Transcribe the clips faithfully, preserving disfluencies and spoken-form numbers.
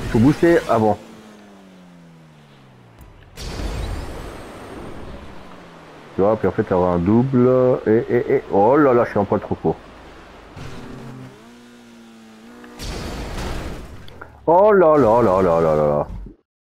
Il faut booster avant. Tu vois, puis en fait avoir un double et, et, et... Oh là là, je suis un poil trop court. Oh là là là là là là là.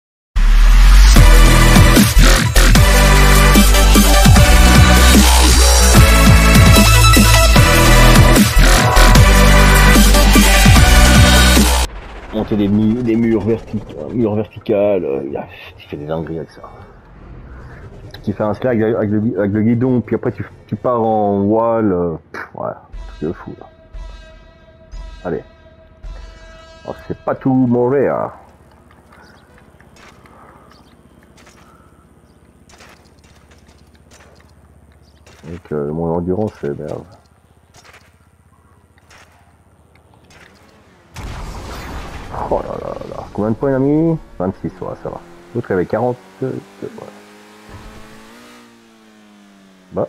Monter des murs, des murs, vertic murs verticales, euh, tu fais des dingueries avec ça. Tu fais un slag avec, avec, le, avec le guidon, puis après tu, tu pars en wall, euh, pff, ouais, truc de fou là. Allez. Oh, c'est pas tout mauvais, hein. Donc euh, mon endurance c'est merde. Oh là là là. Combien de points il a mis? vingt-six, ouais, ça va. L'autre il avait quarante. Ouais. Bah.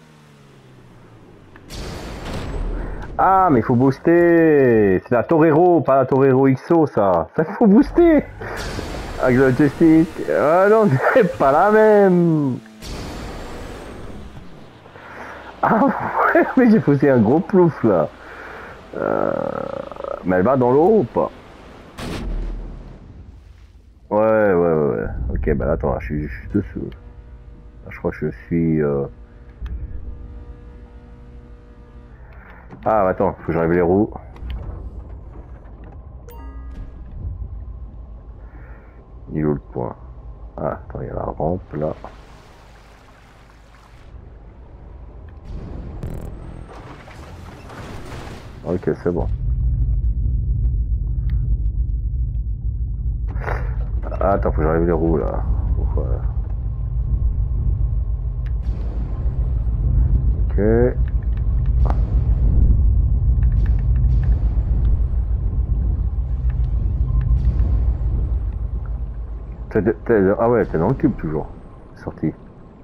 Ah, mais il faut booster. C'est la Torero, pas la Torero X O, ça. Ça faut booster. Avec le joystick. Ah non, c'est pas la même. Ah ouais, mais j'ai poussé un gros plouf là. Euh... Mais elle va dans l'eau ou pas? Ouais, ouais, ouais, ouais. Ok, bah attends, je suis juste dessous. Je crois que je suis... Euh... Ah, attends, faut que j'enlève les roues. Il est où le point? Ah, attends, il y a la rampe là. Ok, c'est bon. Ah, attends, faut que j'enlève les roues là. Voilà. Ok. T'es, t'es, ah ouais, t'es dans le cube toujours. Sorti.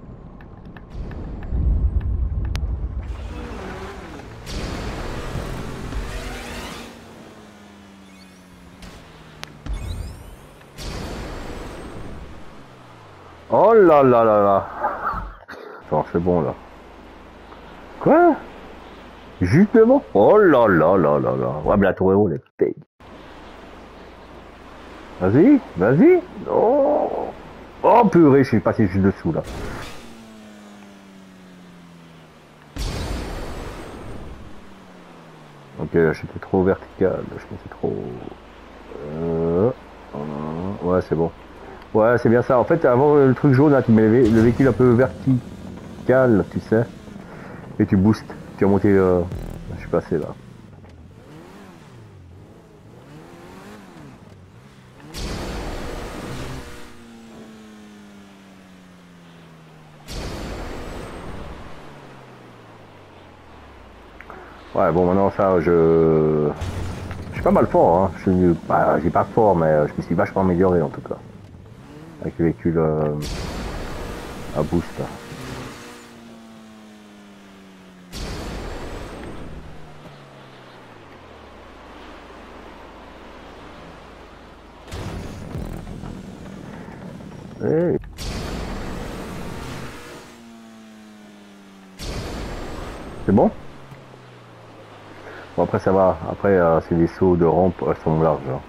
Oh là là là là. Attends, c'est bon là. Quoi? Justement? Oh là là là là là. Ouais, mais la tour héros, elle est payée. Vas-y, vas-y. Oh. Oh purée, je suis passé juste dessous là. Ok, j'étais trop vertical, je pensais trop... Euh... Ouais, c'est bon. Ouais, c'est bien ça. En fait, avant le truc jaune, là, tu mets le véhicule un peu vertical, tu sais. Et tu boostes. Tu as monté... Euh... Je suis passé là. Ouais, bon, maintenant ça, je... Je suis pas mal fort, hein. Je suis bah, j'ai pas fort, mais je me suis vachement amélioré en tout cas. Avec le véhicule euh, à boost. Là. Hey. C'est bon? Bon après ça va, après euh, c'est des sauts de rampe, elles sont larges. Hein.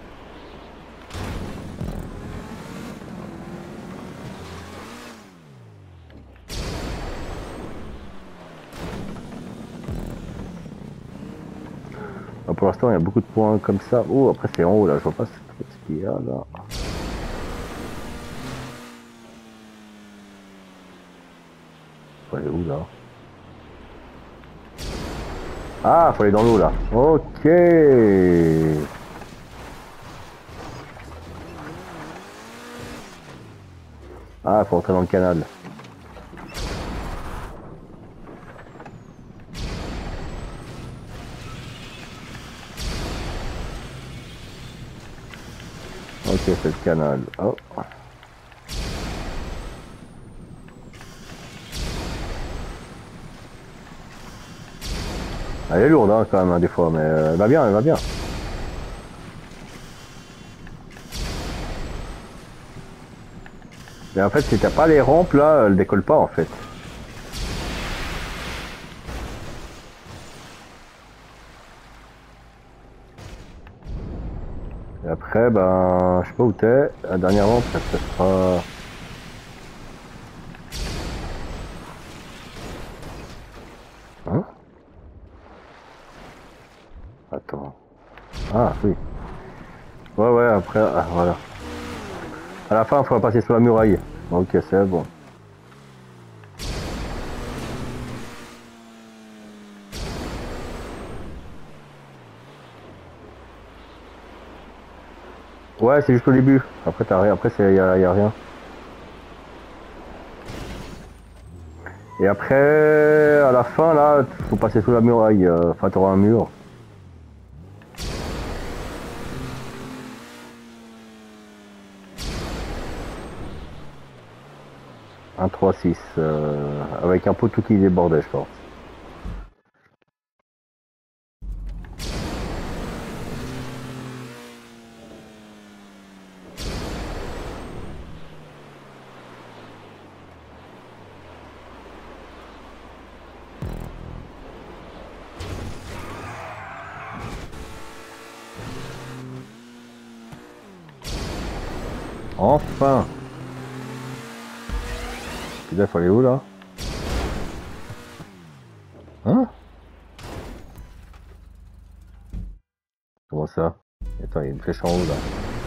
Alors, pour l'instant il y a beaucoup de points comme ça. Oh après c'est en haut là, je vois pas ce qu'il y a là. Faut aller où là? Ah, faut aller dans l'eau là. Ok. Ah, faut entrer dans le canal. Ok, c'est le canal. Oh. Elle est lourde hein, quand même hein, des fois, mais elle va bien, elle va bien. Mais en fait, si t'as pas les rampes là, elle décolle pas en fait. Et après, ben, je sais pas où t'es. La dernière rampe, ça, ça sera. Hein? Attends. Ah, oui. Ouais, ouais, après, ah, voilà. À la fin, il faudra passer sur la muraille. Ok, c'est bon. Ouais, c'est juste au début. Après, t'as rien. Après, il y a, y a rien. Et après, à la fin, là, faut passer sous la muraille. euh, Enfin, t'auras un mur. Un trois six. Euh, avec un pot tout qui débordait, je pense. Enfin! Putain, faut aller où là? Hein? Comment ça? Attends, il y a une flèche en haut là.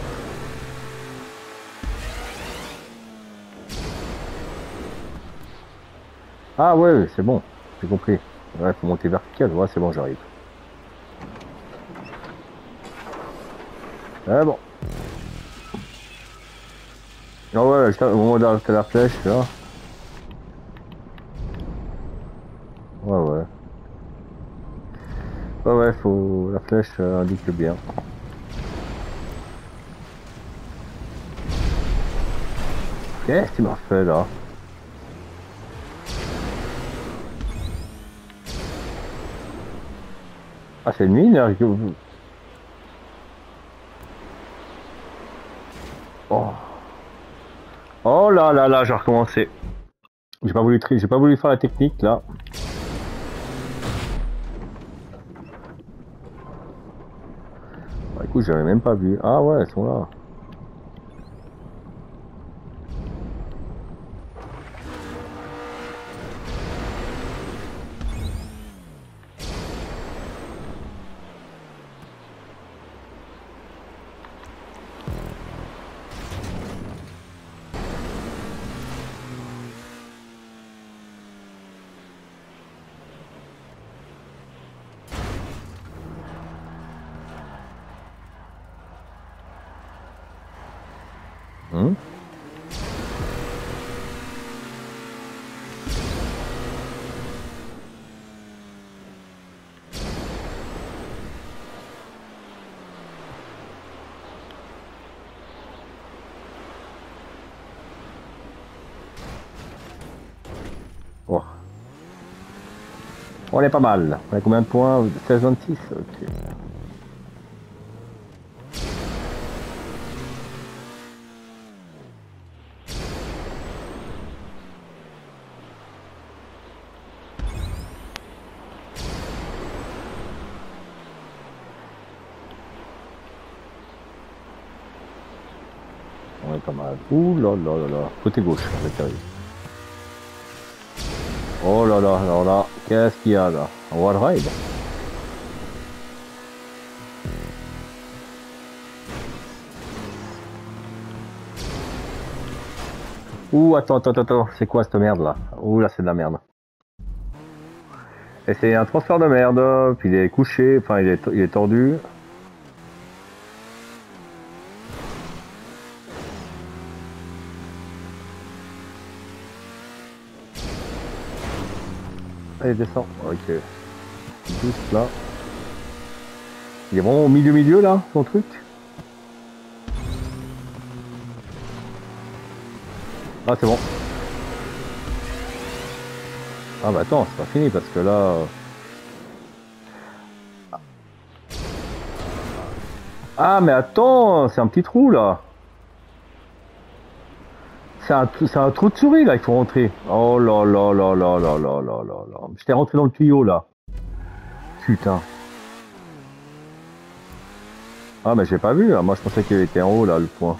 Ah ouais, c'est bon, j'ai compris. Ouais, faut monter vertical, ouais, c'est bon, j'arrive. Ah bon. Ah ouais, au moment d'arrêter la flèche, là. Ouais, ouais. Ouais, ouais, faut. La flèche euh, indique bien. Qu'est-ce qu'il m'a fait là? Ah, c'est une mine là, que vous- Oh. Oh là là là, j'ai recommencé. J'ai pas voulu tri... j'ai pas voulu faire la technique là. Bah, écoute, j'avais même pas vu. Ah ouais, elles sont là. Hum? Oh. On est pas mal. On a combien de points? seize vingt-six. Ok. On est pas mal. Ouh là là là là. Côté gauche, ça arrive. Oh là là, alors là, qu'est-ce qu'il y a là? Un wall ride? Ouh, attends, attends, attends, c'est quoi cette merde là? Ouh là, c'est de la merde. Et c'est un transfert de merde, puis il est couché, enfin il est, il est tordu. Allez, descend. Ok. Juste là. Il est vraiment au milieu-milieu là, son truc? Ah, c'est bon. Ah bah attends, c'est pas fini parce que là... euh, Ah mais attends, c'est un petit trou là. C'est un, c'est un trou de souris là, il faut rentrer. Oh là là là là là là là là là. J'étais rentré dans le tuyau là. Putain. Ah mais j'ai pas vu, hein. Moi je pensais qu'il était en haut là le point.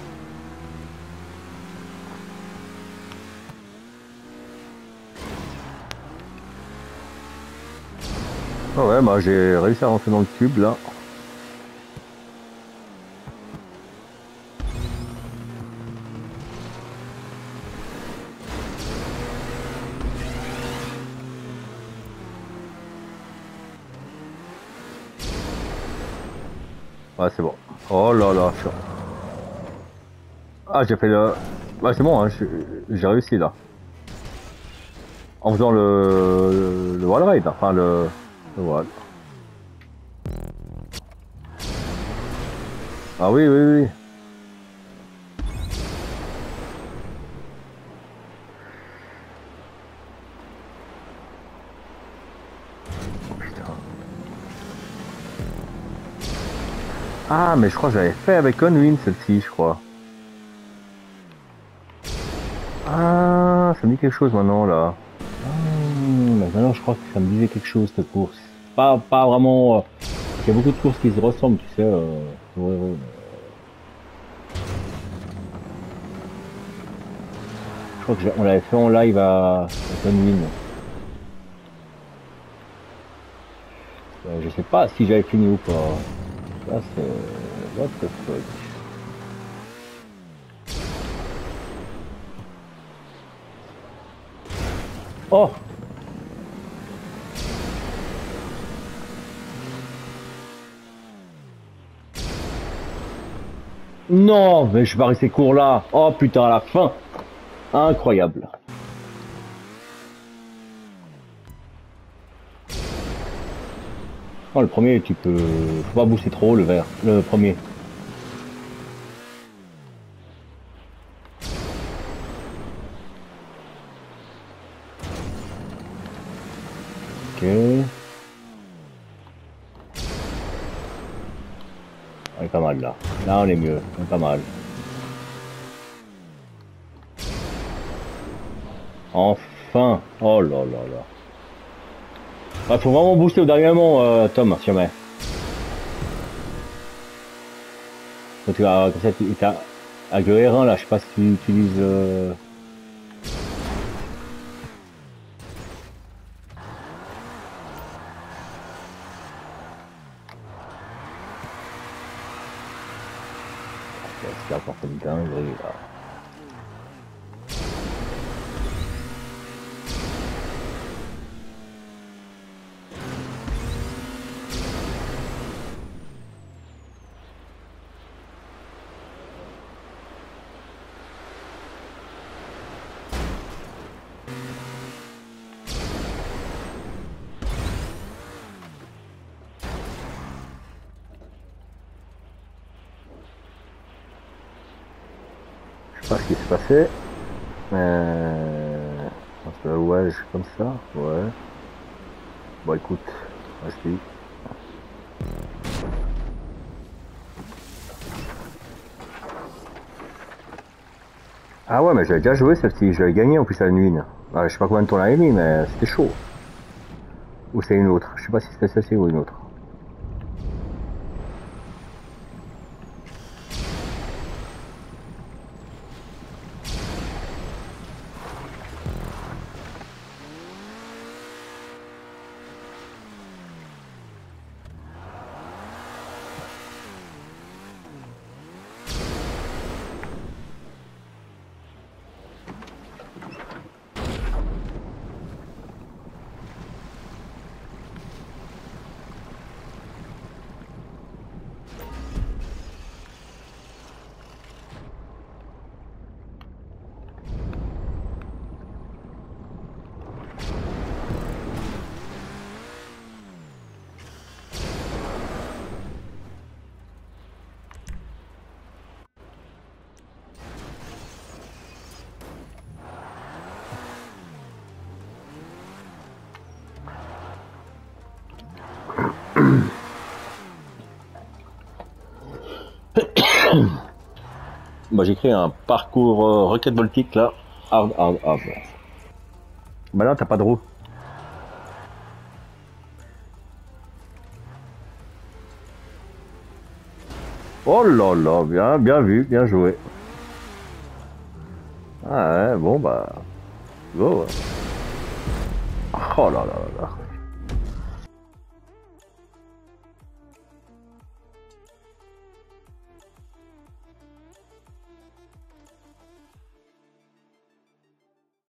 Oh ouais, moi j'ai réussi à rentrer dans le tube là. Ouais, c'est bon. Oh là là. Je... Ah, j'ai fait le... Ouais, c'est bon, hein, j'ai réussi là. En faisant le... le wall ride, enfin le... le wall. Ah oui, oui, oui. Oh putain. Ah, mais je crois que j'avais fait avec Unwin celle-ci, je crois. Ah, ça me dit quelque chose maintenant là. Ah, maintenant je crois que ça me disait quelque chose cette course. Pas, pas vraiment. Euh, il y a beaucoup de courses qui se ressemblent, tu sais. Euh, ouais, ouais. Je crois qu'on l'avait fait en live à, à Unwin. Euh, je sais pas si j'avais fini ou pas. Là c'est. What the fuck. Oh! Non, mais je vais arrêter ces cours là. Oh putain, à la fin. Incroyable. Oh, le premier, tu peux. Faut pas booster trop le vert. Le premier. Ok. On est pas mal là. Là on est mieux. On est pas mal. Enfin. Oh là là là. Il faut vraiment booster au dernier moment, euh, Tom, si jamais. Quand tu as, comme ça, tu as, avec le R un là, je sais pas si tu utilises. Euh... C'est encore une dinguerie là. Je sais pas ce qui s'est passé. Euh... Ouais, comme ça, ouais. Bon écoute, vas-y. Ah ouais, mais j'avais déjà joué celle-ci, j'avais gagné en plus à la nuit. Ah, je sais pas combien de temps on l'avait mis, mais c'était chaud. Ou c'est une autre, je sais pas si c'était celle-ci ou une autre. Bah, j'ai créé un parcours euh, Rocket Voltique là. Hard, hard, hard. Bah là, t'as pas de roue. Oh là là, bien, bien vu, bien joué. Ah ouais, bon bah. Go. Oh là là là là.